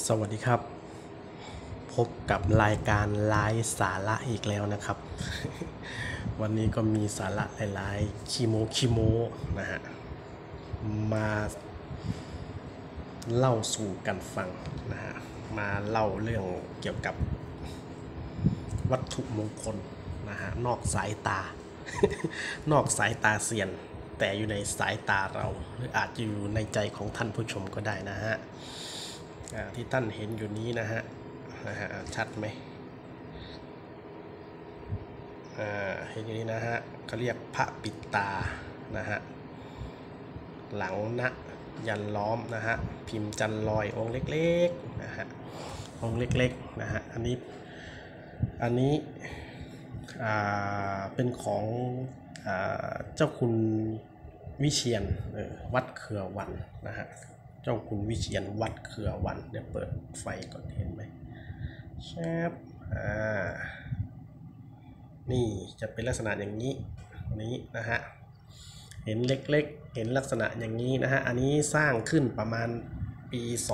สวัสดีครับพบกับรายการไลฟ์สาระอีกแล้วนะครับ วันนี้ก็มีสาระหลายๆคีโมนะฮะมาเล่าสู่กันฟังนะฮะมาเล่าเรื่องเกี่ยวกับวัตถุมงคลนะฮะนอกสายตา นอกสายตาเซียนแต่อยู่ในสายตาเราหรืออาจจะอยู่ในใจของท่านผู้ชมก็ได้นะฮะที่ท่านเห็นอยู่นี้นะฮะชัดไหมเห็นอยู่นี้นะฮะเขาเรียกพระปิดตานะฮะหลังนะยันล้อมนะฮะพิมพ์จันลอยองค์เล็กๆนะฮะองค์เล็กๆนะฮะอันนี้เป็นของเจ้าคุณวิเชียรวัดเขือวันนะฮะเจ้าคุณวิเชียรวัดเขือวันเดี๋ยวเปิดไฟก่อนเห็นไหมแชปนี่จะเป็นลักษณะอย่างนี้นะฮะเห็นเล็กๆเห็นลักษณะอย่างนี้นะฮะอันนี้สร้างขึ้นประมาณปี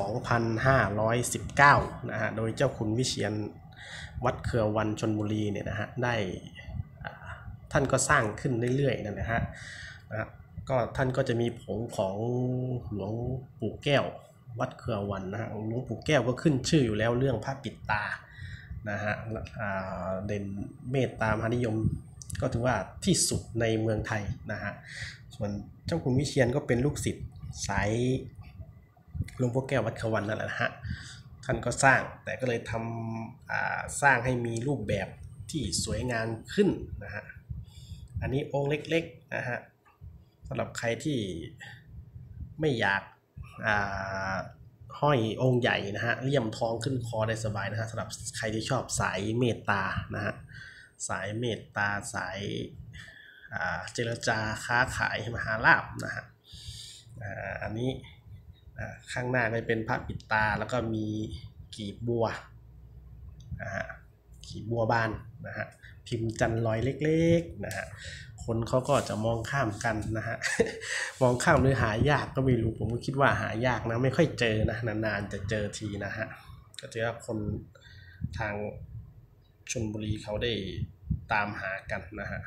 2519 นะฮะโดยเจ้าคุณวิเชียรวัดเขือวันชลบุรีเนี่ยนะฮะได้ท่านก็สร้างขึ้นเรื่อยๆนั่นนะฮะก็ท่านก็จะมีผงของหลวงปู่แก้ววัดเขือวันนะฮะหลวงปู่แก้วก็ขึ้นชื่ออยู่แล้วเรื่องพระปิดตานะฮะเด่นเมตตามหานิยมก็ถือว่าที่สุดในเมืองไทยนะฮะส่วนเจ้าคุณวิเชียรก็เป็นลูกศิษย์สายหลวงปู่แก้ววัดเขือวันนั่นแหละนะฮะท่านก็สร้างแต่ก็เลยทำสร้างให้มีรูปแบบที่สวยงามขึ้นนะฮะอันนี้องค์เล็กๆนะฮะสำหรับใครที่ไม่อยากห้อยองค์ใหญ่นะฮะเลี่ยมทองขึ้นคอได้สบายนะฮะสำหรับใครที่ชอบสายเมตตานะฮะสายเมตตาสายเจรจาค้าขายมหาลาภนะฮะอันนี้ข้างหน้าก็เป็นพระปิดตาแล้วก็มีกีบบัวนะฮะกีบบัวบานนะฮะพิมพ์จันลอยเล็กๆนะฮะคนเขาก็จะมองข้ามกันนะฮะ มองข้ามหรือหายากก็ไม่รู้ผมก็คิดว่าหายากนะไม่ค่อยเจอนะนานๆจะเจอทีนะฮะก็ถือว่าคนทางชลบุรีเขาได้ตามหากันนะฮะ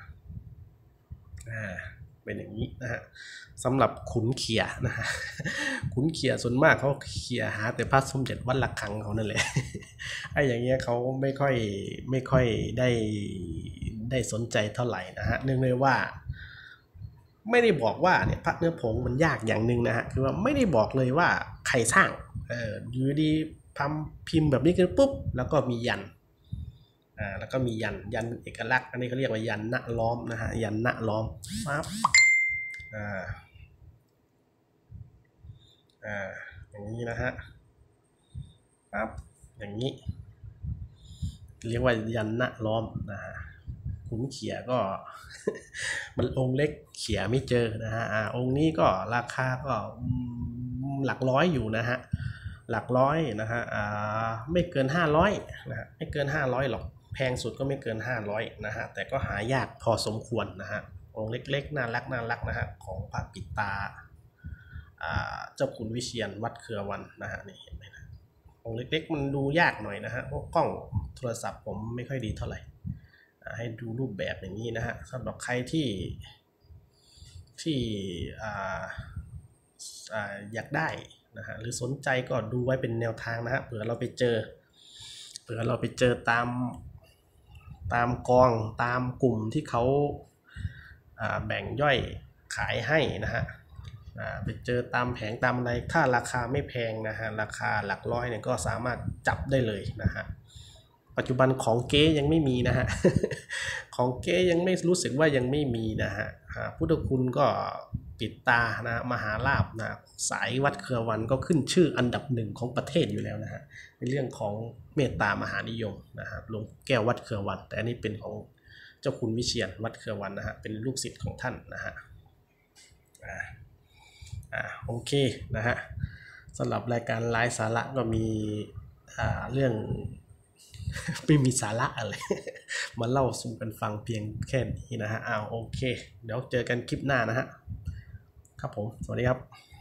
เป็นอย่างนี้นะฮะสำหรับขุนเขียนะฮะ ขุนเขียส่วนมากเขาเขียหาแต่พระสมเด็จวัดระฆังเขานั่นแหละ ไอ้อย่างเงี้ยเขาไม่ค่อยได้สนใจเท่าไหร่นะฮะเนื่องเลยว่าไม่ได้บอกว่าเนี่ยพระเนื้อผงมันยากอย่างหนึ่งนะฮะคือว่าไม่ได้บอกเลยว่าใครสร้างอยู่ดีพิมพ์แบบนี้กันปุ๊บแล้วก็มียันแล้วก็มียันเอกลักษณ์อันนี้เขาเรียกว่ายันณล้อมนะฮะยันณล้อมปั๊บอย่างนี้นะฮะปั๊บอย่างนี้เรียกว่ายันณล้อมนะฮะขุนเขียก็ มันองค์เล็กเขียไม่เจอนะฮะองค์นี้ก็ราคาก็หลักร้อยอยู่นะฮะหลักร้อยนะฮะไม่เกิน500นะฮะไม่เกิน500หรอกแพงสุดก็ไม่เกิน500นะฮะแต่ก็หายากพอสมควรนะฮะองค์เล็กๆน่ารักนะฮะของพระปิดตาเจ้าคุณวิเชียรวัดเขือวันนะฮะนี่เห็นไหมนะองค์เล็กๆมันดูยากหน่อยนะฮะเพราะกล้องโทรศัพท์ผมไม่ค่อยดีเท่าไหร่ให้ดูรูปแบบอย่างนี้นะฮะสำหรับใครที่อยากได้นะฮะหรือสนใจก็ดูไว้เป็นแนวทางนะฮะเผื่อเราไปเจอตามกองตามกลุ่มที่เขาแบ่งย่อยขายให้นะฮะไปเจอตามแผงตามอะไรถ้าราคาไม่แพงนะฮะราคาหลักร้อยเนี่ยก็สามารถจับได้เลยนะฮะปัจจุบันของเก๊ยังไม่มีนะฮะ ของเก๊ยังไม่รู้สึกว่ายังไม่มีนะฮะพุทธคุณก็ปิดตานะมหาลาภนะสายวัดเขือวันก็ขึ้นชื่ออันดับหนึ่งของประเทศอยู่แล้วนะฮะในเรื่องของเมตตามหานิยมนะฮะหลวงแก้ววัดเขือวันแต่อันนี้เป็นของเจ้าคุณวิเชียรวัดเขือวันนะฮะเป็นลูกศิษย์ของท่านนะฮะโอเคนะฮะสำหรับรายการไลฟ์สาระก็มีเรื่อง ไม่มีสาระอะไร มาเล่าสู่กันฟังเพียงแค่นี้นะฮะโอเคเดี๋ยวเจอกันคลิปหน้านะฮะครับผมสวัสดีครับ